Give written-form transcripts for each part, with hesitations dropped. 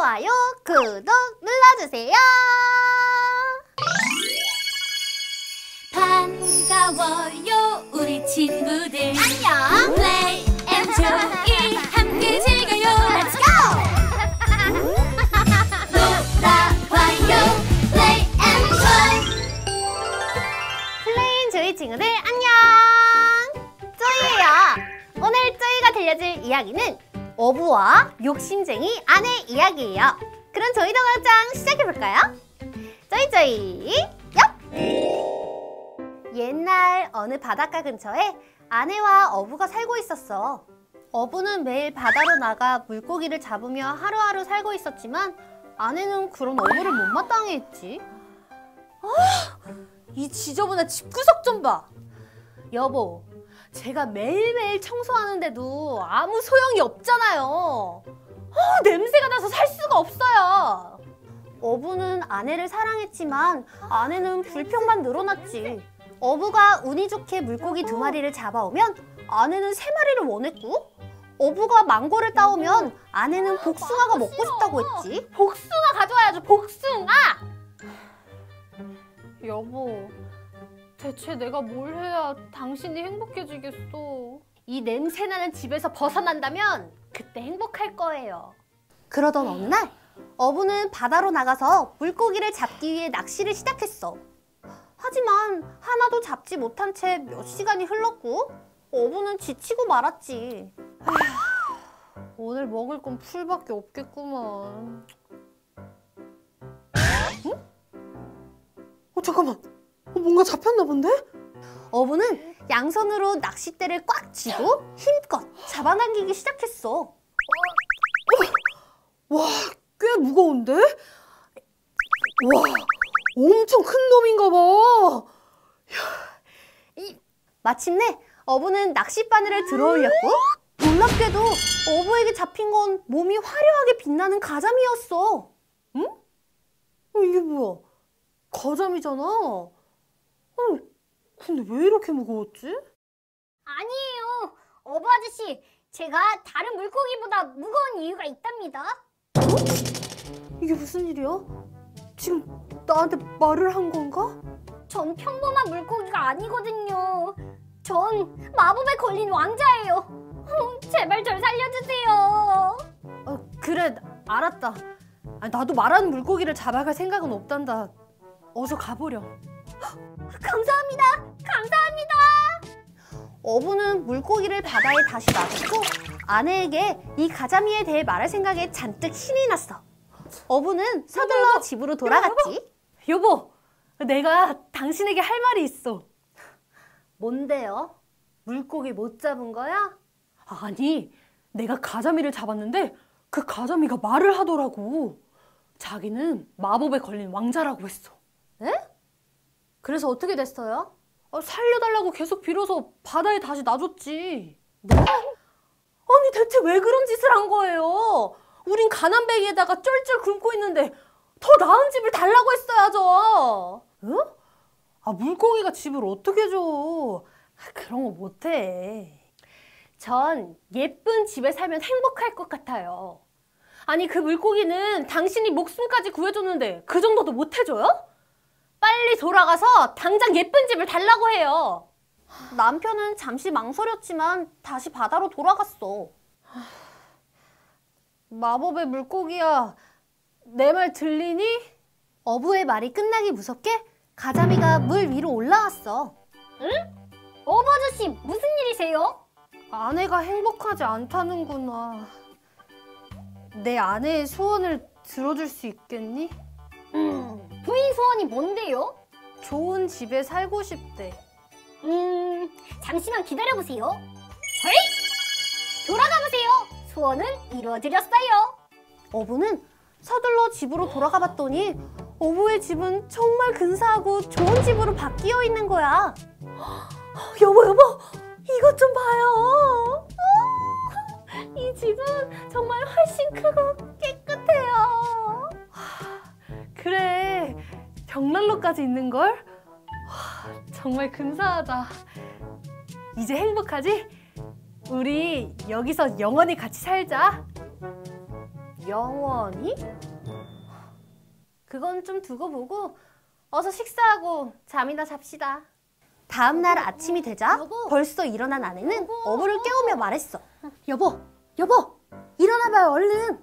좋아요, 구독 눌러주세요. 반가워요 우리 친구들. 안녕. Play and Joy 함께 즐겨요. Let's go. 놀아봐요 Play and Joy. 플레인 조이 친구들 안녕. 조이예요. 오늘 조이가 들려줄 이야기는 어부와 욕심쟁이 아내 이야기예요. 그럼 조이 동화장 시작해볼까요? 조이 얍! 옛날 어느 바닷가 근처에 아내와 어부가 살고 있었어. 어부는 매일 바다로 나가 물고기를 잡으며 하루하루 살고 있었지만 아내는 그런 어부를 못마땅해 했지. 이 지저분한 집구석 좀 봐. 여보, 제가 매일매일 청소하는데도 아무 소용이 없잖아요. 냄새가 나서 살 수가 없어요. 어부는 아내를 사랑했지만 아내는 불평만 늘어났지. 어부가 운이 좋게 물고기 2마리를 잡아오면 아내는 3마리를 원했고, 어부가 망고를 따오면 아내는 복숭아가 먹고 싶다고 했지. 복숭아 가져와야죠, 복숭아! 여보, 대체 내가 뭘 해야 당신이 행복해지겠어? 이 냄새나는 집에서 벗어난다면 그때 행복할 거예요. 그러던 어느 날 어부는 바다로 나가서 물고기를 잡기 위해 낚시를 시작했어. 하지만 하나도 잡지 못한 채 몇 시간이 흘렀고 어부는 지치고 말았지. 오늘 먹을 건 풀밖에 없겠구만. 응? 잠깐만. 뭔가 잡혔나 본데? 어부는 양손으로 낚싯대를 꽉 쥐고 힘껏 잡아당기기 시작했어. 와, 꽤 무거운데? 와, 엄청 큰 놈인가 봐. 마침내 어부는 낚싯바늘을 들어올렸고 놀랍게도 어부에게 잡힌 건 몸이 화려하게 빛나는 가자미였어. 응? 이게 뭐야? 가자미잖아. 근데 왜 이렇게 무거웠지? 아니에요. 어부 아저씨, 제가 다른 물고기보다 무거운 이유가 있답니다. 이게 무슨 일이야? 지금 나한테 말을 한 건가? 전 평범한 물고기가 아니거든요. 전 마법에 걸린 왕자예요. 제발 절 살려주세요. 그래, 알았다. 나도 말하는 물고기를 잡아갈 생각은 없단다. 어서 가보려. 감사합니다. 감사합니다. 어부는 물고기를 바다에 다시 놔두고 아내에게 이 가자미에 대해 말할 생각에 잔뜩 신이 났어. 어부는 서둘러 집으로 돌아갔지. 여보, 내가 당신에게 할 말이 있어. 뭔데요? 물고기 못 잡은 거야? 아니, 내가 가자미를 잡았는데 그 가자미가 말을 하더라고. 자기는 마법에 걸린 왕자라고 했어. 에? 그래서 어떻게 됐어요? 살려달라고 계속 빌어서 바다에 다시 놔줬지. 네? 아니 대체 왜 그런 짓을 한 거예요? 우린 가난뱅이에다가 쫄쫄 굶고 있는데 더 나은 집을 달라고 했어야죠. 응? 물고기가 집을 어떻게 줘? 그런 거 못해. 전 예쁜 집에 살면 행복할 것 같아요. 아니 그 물고기는 당신이 목숨까지 구해줬는데 그 정도도 못 해줘요? 빨리 돌아가서 당장 예쁜 집을 달라고 해요. 남편은 잠시 망설였지만 다시 바다로 돌아갔어. 마법의 물고기야, 내 말 들리니? 어부의 말이 끝나기 무섭게 가자미가 물 위로 올라왔어. 응? 어부 아저씨, 무슨 일이세요? 아내가 행복하지 않다는구나. 내 아내의 소원을 들어줄 수 있겠니? 부인 소원이 뭔데요? 좋은 집에 살고 싶대. 잠시만 기다려보세요. 돌아가보세요. 소원은 이루어드렸어요. 어부는 서둘러 집으로 돌아가 봤더니 어부의 집은 정말 근사하고 좋은 집으로 바뀌어 있는 거야. 여보, 이것 좀 봐요. 이 집은 정말 훨씬 크고 깨끗해요. 그래, 벽난로까지 있는걸? 정말 근사하다. 이제 행복하지? 우리 여기서 영원히 같이 살자. 영원히? 그건 좀 두고 보고 어서 식사하고 잠이나 잡시다. 다음 날 아침이 되자 벌써 일어난 아내는 어부를 깨우며 말했어. 여보, 여보, 일어나봐요, 얼른.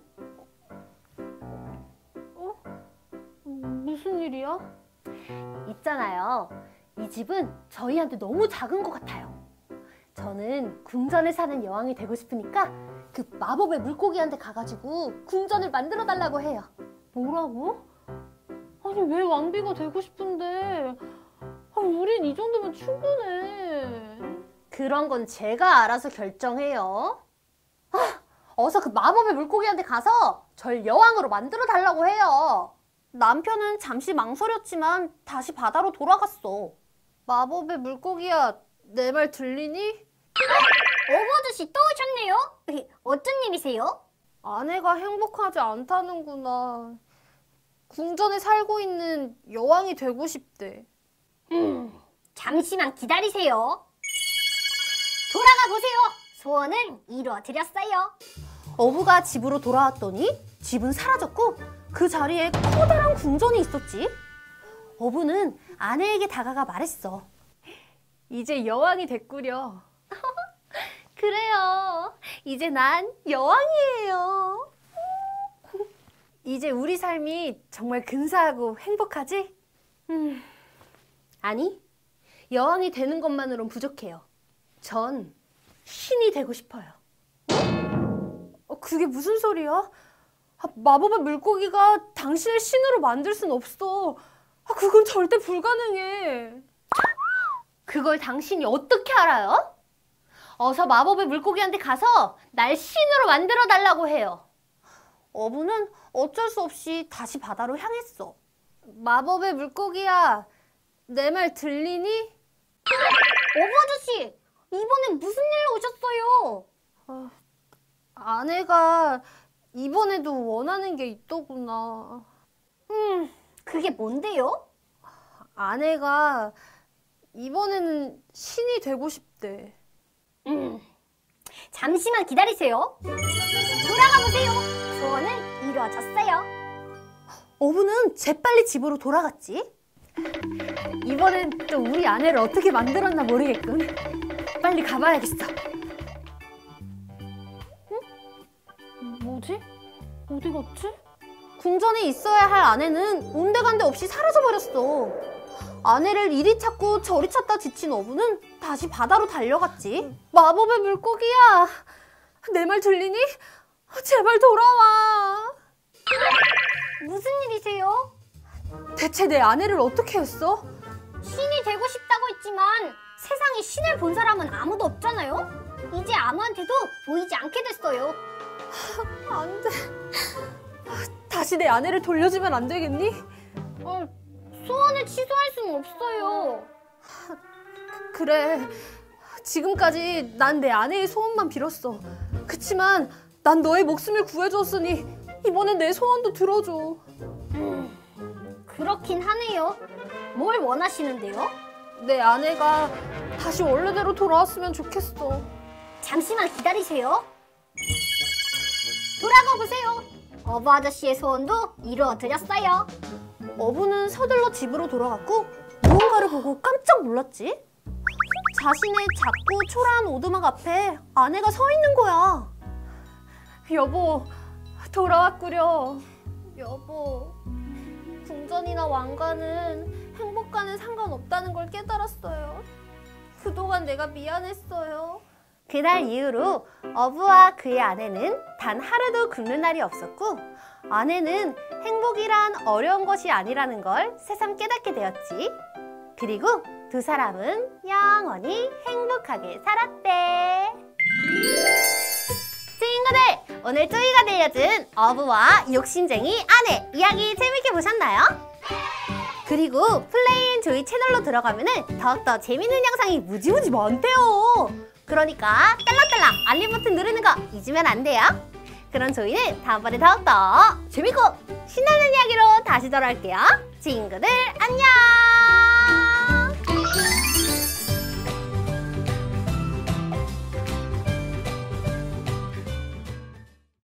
무슨 일이야? 있잖아요. 이 집은 저희한테 너무 작은 것 같아요. 저는 궁전에 사는 여왕이 되고 싶으니까 그 마법의 물고기한테 가가지고 궁전을 만들어 달라고 해요. 뭐라고? 아니 왜 왕비가 되고 싶은데? 우린 이 정도면 충분해. 그런 건 제가 알아서 결정해요. 어서 그 마법의 물고기한테 가서 절 여왕으로 만들어 달라고 해요. 남편은 잠시 망설였지만 다시 바다로 돌아갔어. 마법의 물고기야, 내 말 들리니? 어부 아저씨 또 오셨네요? 어쩐 일이세요? 아내가 행복하지 않다는구나. 궁전에 살고 있는 여왕이 되고 싶대. 잠시만 기다리세요. 돌아가 보세요. 소원은 이루어드렸어요. 어부가 집으로 돌아왔더니 집은 사라졌고 그 자리에 커다란 궁전이 있었지. 어부는 아내에게 다가가 말했어. 이제 여왕이 됐구려. 그래요. 이제 난 여왕이에요. 이제 우리 삶이 정말 근사하고 행복하지? 아니, 여왕이 되는 것만으론 부족해요. 전 신이 되고 싶어요. 그게 무슨 소리야? 마법의 물고기가 당신을 신으로 만들 순 없어. 그건 절대 불가능해. 그걸 당신이 어떻게 알아요? 어서 마법의 물고기한테 가서 날 신으로 만들어 달라고 해요. 어부는 어쩔 수 없이 다시 바다로 향했어. 마법의 물고기야, 내 말 들리니? 어부 아저씨, 이번엔 무슨 일로 오셨어요? 아내가 이번에도 원하는 게 있더구나. 그게 뭔데요? 아내가 이번에는 신이 되고 싶대. 잠시만 기다리세요. 돌아가 보세요. 소원은 이루어졌어요. 어부는 재빨리 집으로 돌아갔지. 이번엔 또 우리 아내를 어떻게 만들었나 모르겠군. 빨리 가봐야겠어. 뭐지? 어디 갔지? 궁전에 있어야 할 아내는 온데간데 없이 사라져버렸어. 아내를 이리 찾고 저리 찾다 지친 어부는 다시 바다로 달려갔지. 마법의 물고기야, 내 말 들리니? 제발 돌아와. 무슨 일이세요? 대체 내 아내를 어떻게 했어? 신이 되고 싶다고 했지만 세상에 신을 본 사람은 아무도 없잖아요? 이제 아무한테도 보이지 않게 됐어요. 안 돼. 다시 내 아내를 돌려주면 안 되겠니? 소원을 취소할 수는 없어요. 그래. 지금까지 난 내 아내의 소원만 빌었어. 그치만 난 너의 목숨을 구해줬으니 이번엔 내 소원도 들어줘. 그렇긴 하네요. 뭘 원하시는데요? 내 아내가 다시 원래대로 돌아왔으면 좋겠어. 잠시만 기다리세요. 돌아가 보세요. 어부 아저씨의 소원도 이루어드렸어요. 어부는 서둘러 집으로 돌아갔고 무언가를 보고 깜짝 놀랐지. 자신의 작고 초라한 오두막 앞에 아내가 서 있는 거야. 여보, 돌아왔구려. 여보, 궁전이나 왕관은 행복과는 상관없다는 걸 깨달았어요. 그동안 내가 미안했어요. 그날 이후로 어부와 그의 아내는 단 하루도 굶는 날이 없었고 아내는 행복이란 어려운 것이 아니라는 걸 새삼 깨닫게 되었지. 그리고 두 사람은 영원히 행복하게 살았대. 친구들, 오늘 쪼이가 들려준 어부와 욕심쟁이 아내 이야기 재밌게 보셨나요? 그리고 플레인 조이 채널로 들어가면은 더욱더 재밌는 영상이 무지무지 많대요. 그러니까 딸랑딸랑 알림 버튼 누르는 거 잊으면 안 돼요. 그럼 저희는 다음번에 더욱더 재밌고 신나는 이야기로 다시 돌아올게요. 친구들 안녕.